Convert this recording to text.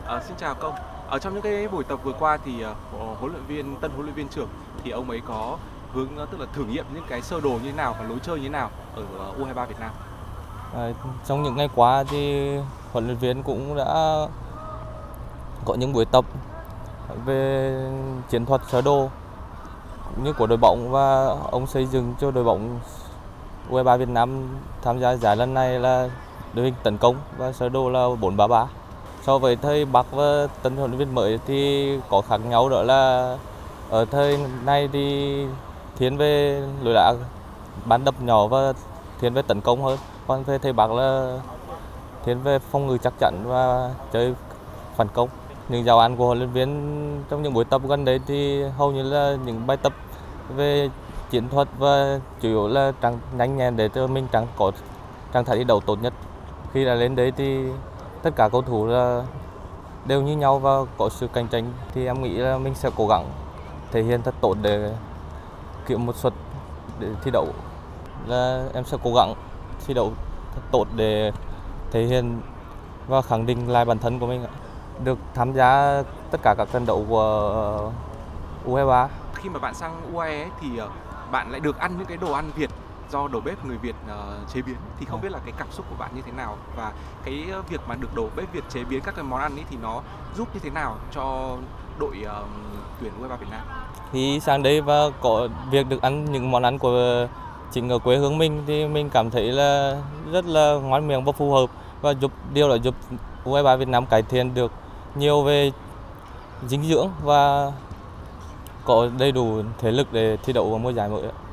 Xin chào công. Ở trong những cái buổi tập vừa qua thì tân huấn luyện viên trưởng thì ông ấy có tức là thử nghiệm những cái sơ đồ như thế nào và lối chơi như thế nào ở U23 Việt Nam. Trong những ngày qua thì huấn luyện viên cũng đã có những buổi tập về chiến thuật sơ đồ cũng như của đội bóng, và ông xây dựng cho đội bóng U23 Việt Nam tham gia giải lần này là đội hình tấn công và sơ đồ là 4-3-3. So với thời Bắc và tân huấn luyện viên mới thì có khác nhau, đó là ở thời này thì thiên về lối đá bán đập nhỏ và thiên về tấn công hơn, còn về thời Bắc là thiên về phòng ngự chắc chắn và chơi phản công. Những giáo án của huấn luyện viên trong những buổi tập gần đây thì hầu như là những bài tập về chiến thuật và chủ yếu là nhanh nhẹn để cho mình có trạng thái thi đấu tốt nhất. Khi đã lên đấy thì tất cả cầu thủ là đều như nhau và có sự cạnh tranh, thì em nghĩ là mình sẽ cố gắng thể hiện thật tốt để kiếm một suất để thi đấu. Là em sẽ cố gắng thi đấu thật tốt để thể hiện và khẳng định lại bản thân của mình. Được tham gia tất cả các trận đấu của U23. Khi mà bạn sang UAE ấy, thì bạn lại được ăn những cái đồ ăn Việt do đầu bếp người Việt chế biến, thì không biết là cái cảm xúc của bạn như thế nào, và cái việc mà được đầu bếp Việt chế biến các cái món ăn ấy thì nó giúp như thế nào cho đội tuyển U23 Việt Nam? Khi sang đây và có việc được ăn những món ăn của chính ở quê hương mình thì mình cảm thấy là rất là ngon miệng và phù hợp, và điều đó giúp U23 Việt Nam cải thiện được nhiều về dinh dưỡng và có đầy đủ thể lực để thi đấu vào mùa giải mới.